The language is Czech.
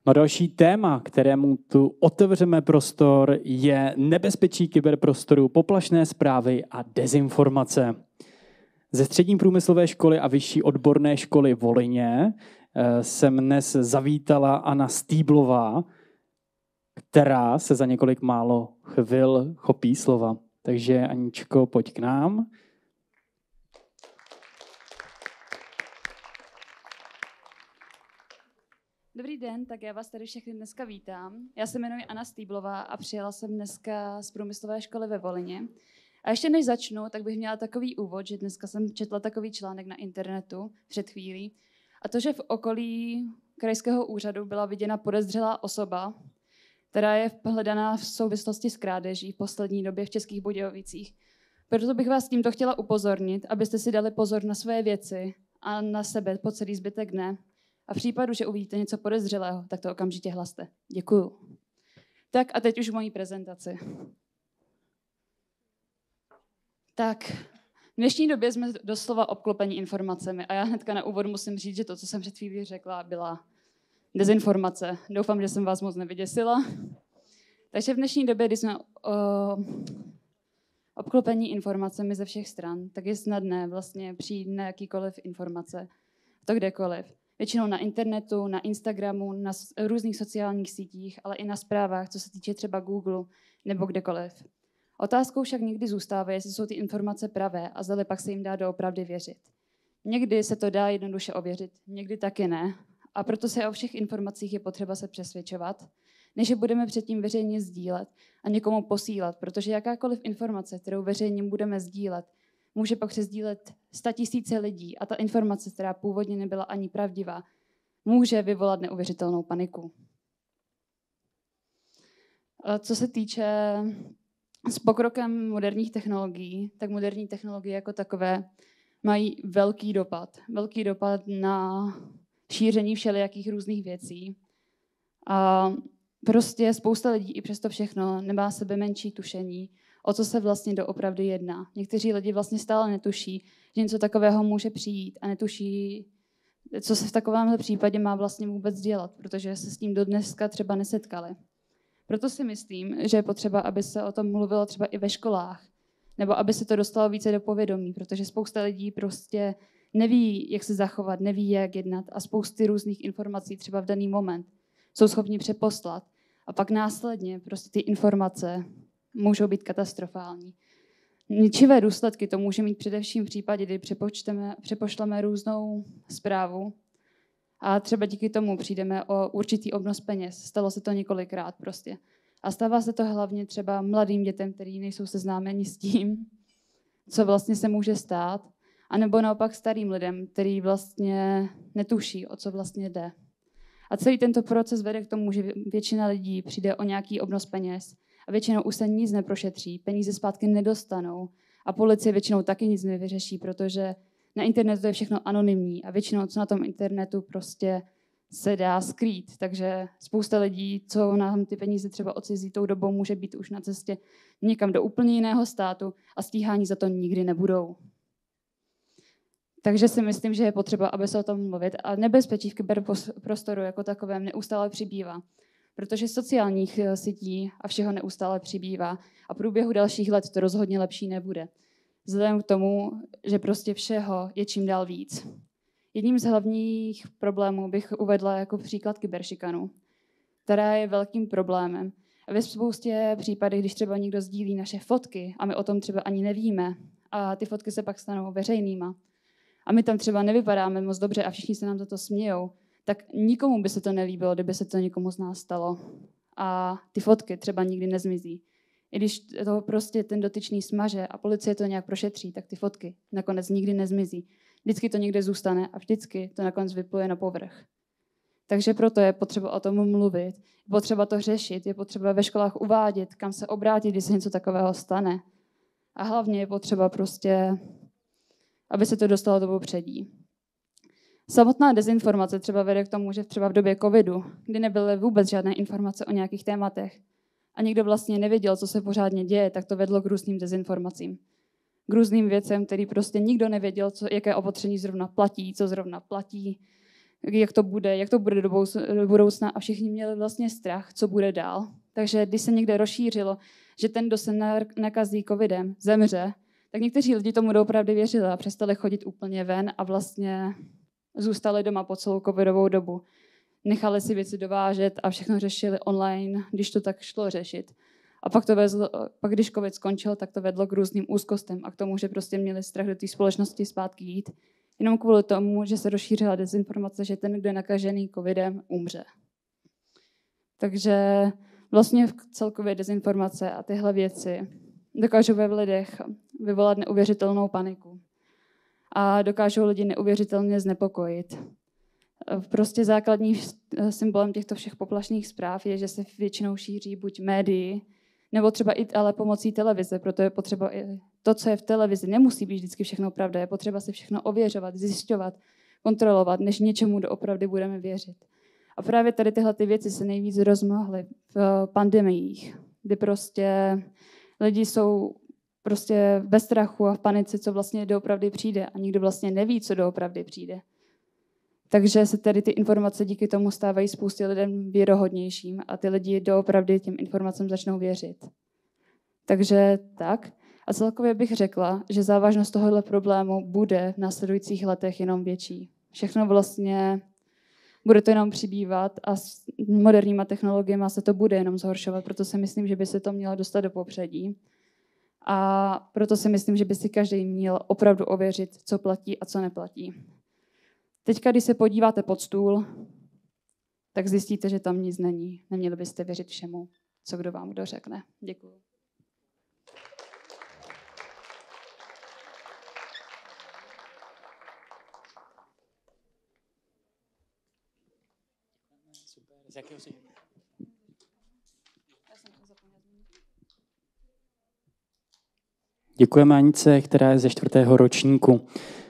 No další téma, kterému tu otevřeme prostor, je nebezpečí kyberprostoru, poplašné zprávy a dezinformace. Ze Střední průmyslové školy a Vyšší odborné školy Volině jsem dnes zavítala Anna Stýblová, která se za několik málo chvil chopí slova. Takže Aničko, pojď k nám. Dobrý den, tak já vás tady všechny dneska vítám. Já se jmenuji Anna Stýblová a přijela jsem dneska z průmyslové školy ve Volině. A ještě než začnu, tak bych měla takový úvod, že dneska jsem četla takový článek na internetu před chvílí. A to, že v okolí krajského úřadu byla viděna podezřelá osoba, která je hledaná v souvislosti s krádeží v poslední době v Českých Budějovicích. Proto bych vás tímto chtěla upozornit, abyste si dali pozor na své věci a na sebe po celý zbytek dne. A v případu, že uvidíte něco podezřelého, tak to okamžitě hlaste. Děkuju. Tak a teď už mojí prezentaci. Tak, v dnešní době jsme doslova obklopeni informacemi a já hnedka na úvod musím říct, že to, co jsem před chvílí řekla, byla dezinformace. Doufám, že jsem vás moc nevyděsila. Takže v dnešní době, kdy jsme obklopení informacemi ze všech stran, tak je snadné vlastně přijít na jakýkoliv informace, to kdekoliv. Většinou na internetu, na Instagramu, na různých sociálních sítích, ale i na zprávách, co se týče třeba Google nebo kdekoliv. Otázkou však někdy zůstává, jestli jsou ty informace pravé a zda pak se jim dá doopravdy věřit. Někdy se to dá jednoduše ověřit, někdy taky ne. A proto se o všech informacích je potřeba se přesvědčovat, než je budeme předtím veřejně sdílet a někomu posílat, protože jakákoliv informace, kterou veřejně budeme sdílet, může pak přesdílet 100 000 lidí a ta informace, která původně nebyla ani pravdivá, může vyvolat neuvěřitelnou paniku. Co se týče s pokrokem moderních technologií, tak moderní technologie jako takové mají velký dopad. Velký dopad na šíření všelijakých různých věcí. A prostě spousta lidí i přesto všechno nemá sebe menší tušení, o co se vlastně doopravdy jedná. Někteří lidi vlastně stále netuší, že něco takového může přijít a netuší, co se v takovémhle případě má vlastně vůbec dělat, protože se s tím do dneska třeba nesetkali. Proto si myslím, že je potřeba, aby se o tom mluvilo třeba i ve školách, nebo aby se to dostalo více do povědomí, protože spousta lidí prostě neví, jak se zachovat, neví, jak jednat a spousty různých informací třeba v daný moment jsou schopni přeposlat a pak následně prostě ty informace můžou být katastrofální. Ničivé důsledky to může mít především v případě, kdy přepošleme různou zprávu a třeba díky tomu přijdeme o určitý obnos peněz. Stalo se to několikrát prostě. A stává se to hlavně třeba mladým dětem, kteří nejsou seznámeni s tím, co vlastně se může stát, anebo naopak starým lidem, který vlastně netuší, o co vlastně jde. A celý tento proces vede k tomu, že většina lidí přijde o nějaký obnos peněz a většinou už se nic neprošetří, peníze zpátky nedostanou a policie většinou taky nic nevyřeší, protože na internetu je všechno anonymní a většinou, co na tom internetu prostě se dá skrýt. Takže spousta lidí, co nám ty peníze třeba odcizí tou dobou, může být už na cestě někam do úplně jiného státu a stíhání za to nikdy nebudou. Takže si myslím, že je potřeba, aby se o tom mluvit. A nebezpečí v kyberprostoru jako takovém neustále přibývá, protože sociálních sítí a všeho neustále přibývá a v průběhu dalších let to rozhodně lepší nebude. Vzhledem k tomu, že prostě všeho je čím dál víc. Jedním z hlavních problémů bych uvedla jako příklad kyberšikanu, která je velkým problémem. A ve spoustě případech, když třeba někdo sdílí naše fotky a my o tom třeba ani nevíme a ty fotky se pak stanou veřejnýma a my tam třeba nevypadáme moc dobře a všichni se nám za to smějou, tak nikomu by se to nelíbilo, kdyby se to někomu z nás stalo. A ty fotky třeba nikdy nezmizí. I když to prostě ten dotyčný smaže a policie to nějak prošetří, tak ty fotky nakonec nikdy nezmizí. Vždycky to někde zůstane a vždycky to nakonec vypluje na povrch. Takže proto je potřeba o tom mluvit, je potřeba to řešit, je potřeba ve školách uvádět, kam se obrátit, když se něco takového stane. A hlavně je potřeba prostě, aby se to dostalo do popředí. Samotná dezinformace třeba vede k tomu, že třeba v době covidu, kdy nebyly vůbec žádné informace o nějakých tématech a nikdo vlastně nevěděl, co se pořádně děje, tak to vedlo k různým dezinformacím. K různým věcem, který prostě nikdo nevěděl, jaké opatření zrovna platí, co zrovna platí. jak to bude do budoucna a všichni měli vlastně strach, co bude dál. Takže když se někde rozšířilo, že ten, kdo se nakazí covidem, zemře, tak někteří lidi tomu doopravdy věřili a přestali chodit úplně ven a vlastně zůstali doma po celou covidovou dobu. Nechali si věci dovážet a všechno řešili online, když to tak šlo řešit. A pak když covid skončil, tak to vedlo k různým úzkostem a k tomu, že prostě měli strach do té společnosti zpátky jít. Jenom kvůli tomu, že se rozšířila dezinformace, že ten, kdo je nakažený covidem, umře. Takže vlastně celkově dezinformace a tyhle věci dokážou ve lidech vyvolat neuvěřitelnou paniku. A dokážou lidi neuvěřitelně znepokojit. Prostě základní symbolem těchto všech poplašných zpráv je, že se většinou šíří buď médii, nebo třeba i ale pomocí televize, proto je potřeba i to, co je v televizi, nemusí být vždycky všechno pravda, je potřeba si všechno ověřovat, zjišťovat, kontrolovat, než něčemu doopravdy budeme věřit. A právě tady tyhle ty věci se nejvíc rozmohly v pandemiích, kdy prostě lidi jsou prostě ve strachu a v panice, co vlastně doopravdy přijde a nikdo vlastně neví, co doopravdy přijde. Takže se tady ty informace díky tomu stávají spoustě lidem věrohodnějším a ty lidi doopravdy těm informacím začnou věřit. Takže tak. A celkově bych řekla, že závažnost tohohle problému bude v následujících letech jenom větší. Všechno vlastně bude to jenom přibývat a s moderníma technologiemi se to bude jenom zhoršovat, proto si myslím, že by se to mělo dostat do popředí. A proto si myslím, že by si každý měl opravdu ověřit, co platí a co neplatí. Teďka, když se podíváte pod stůl, tak zjistíte, že tam nic není. Neměli byste věřit všemu, co kdo vám kdo řekne. Děkuji. Děkujeme Anice, která je ze 4. ročníku.